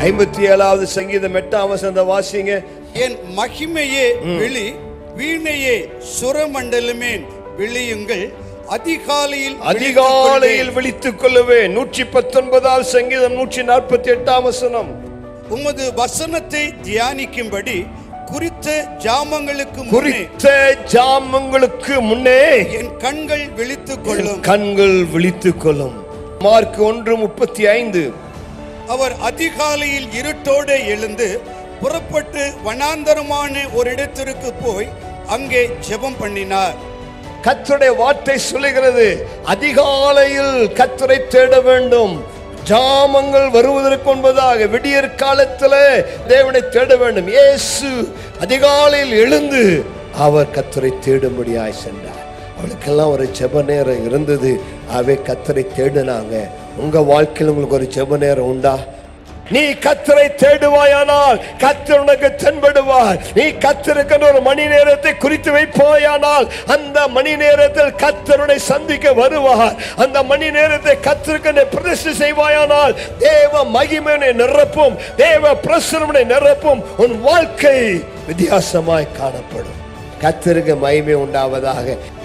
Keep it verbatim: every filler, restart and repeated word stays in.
ஐம்பத்தி ஏழாவது சங்கீதம் எட்டாம் வசனம் வாசிங்க. என் மகிமையே விழி, வீணையே சுரமண்டலமே விழியுங்கள், அதிகாலையில் அதிகாலையில் விழித்துக் கொள்ளுவேன். நூற்றி பத்தொன்பதாவது சங்கீதம் நூற்றி நாற்பத்தி எட்டாம் வசனம். உமது வசனத்தை தியானிக்கும்படி குறித்த ஜாமங்களுக்கு குறித்த ஜாமங்களுக்கு முன்னே என் கண்கள் விழித்துக் கொள்ளும் கண்கள் விழித்துக் கொள்ளும். மார்க் ஒன்று முப்பத்தி ஐந்து. அவர் அதிகாலையில் இருட்டோடு எழுந்து புறப்பட்டு வனாந்தரமான ஒரு இடத்திற்கு போய் அங்கே ஜெபம் பண்ணினார். கர்த்தருடைய வார்த்தை சொல்லுகிறது, அதிகாலையில் கர்த்தரை தேட வேண்டும். ஜாமங்கள் வருவதற்கு முன்பதாக விடியற் காலத்தில் தேவனை தேட வேண்டும். இயேசு அதிகாலையில் எழுந்து அவர் கர்த்தரை தேடும்படியாய் சென்றார். அவளுக்கெல்லாம் ஒரு ஜெப நேரம் இருந்தது. அவை கர்த்தரை தேடினாங்க. உங்க வாழ்க்கையில் உங்களுக்கு ஒரு ஜெப நேரம் உண்டா? நீ கர்த்தரை தேடுவாயானால் கர்த்தர் உனக்கு தென்படுவார். நீ கர்த்தருக்கு ஒரு மணி நேரத்தை குறித்து வைப்பாயானால் அந்த மணி நேரத்தில் கர்த்தருனை சந்திக்க வருவார். அந்த மணி நேரத்தை கர்த்தருக்கு பிரதிஷ்டை செய்வாயானால் தேவ மகிமையை நிரப்பும், தேவ பிரசன்னத்தை நிரப்பும். உன் வாழ்க்கை வித்தியாசமாய் காணப்படும். கர்த்தருக்கு மகிமை உண்டாவதாக.